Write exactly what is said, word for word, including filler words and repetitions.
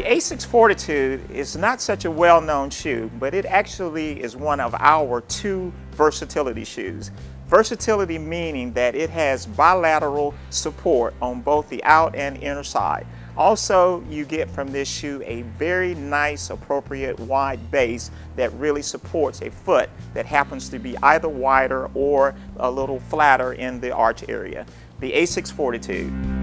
Asics Fortitude is not such a well-known shoe, but it actually is one of our two versatility shoes. Versatility meaning that it has bilateral support on both the out and inner side. Also, you get from this shoe a very nice, appropriate wide base that really supports a foot that happens to be either wider or a little flatter in the arch area. The Asics Fortitude.